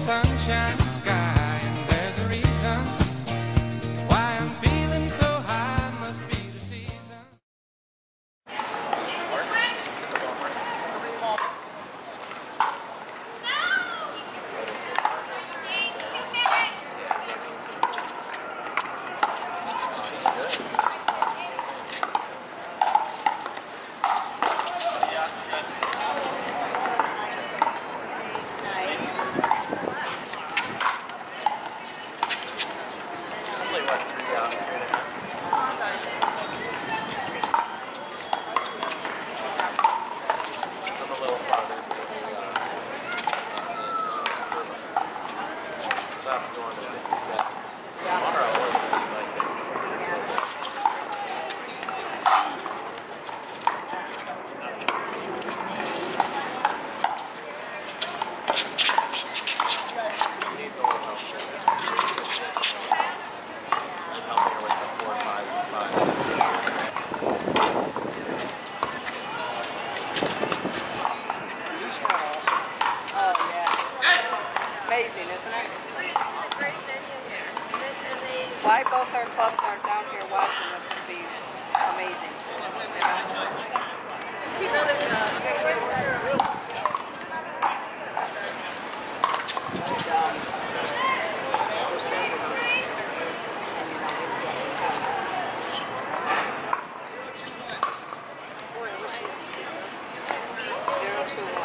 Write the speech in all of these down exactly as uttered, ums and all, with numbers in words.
sunshine sky, and there's a reason why I'm feeling so high. Must be the season. Amazing, isn't it? Why both our clubs are down here watching this would be amazing. Zero two one.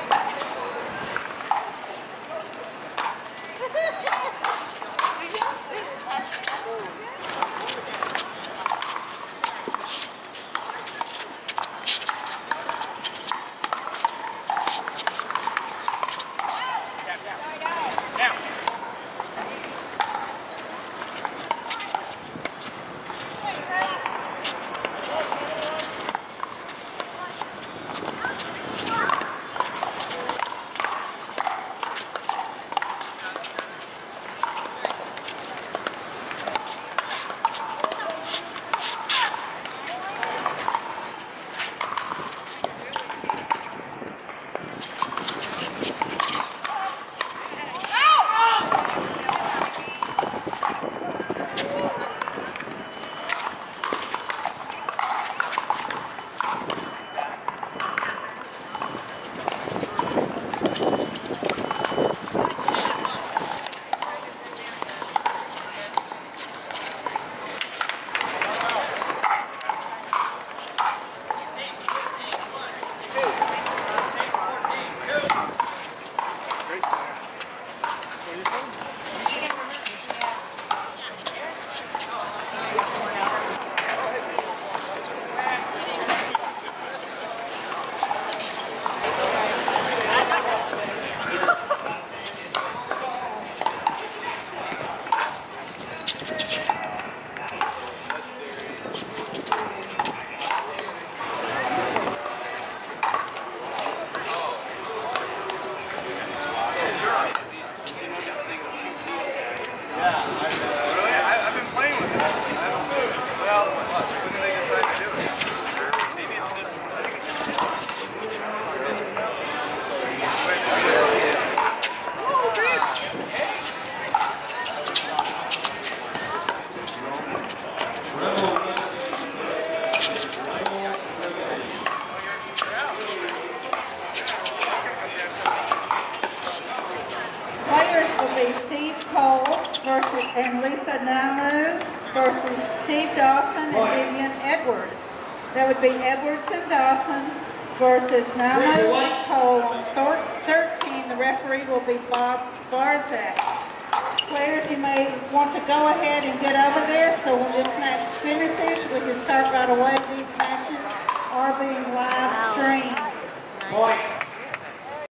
Versus and Lisa Namu versus Steve Dawson and Vivian Edwards. That would be Edwards and Dawson versus Namu and Cole on thirteen. The referee will be Bob Barzak. Players, you may want to go ahead and get over there so when this match finishes, we can start right away. These matches are being live streamed.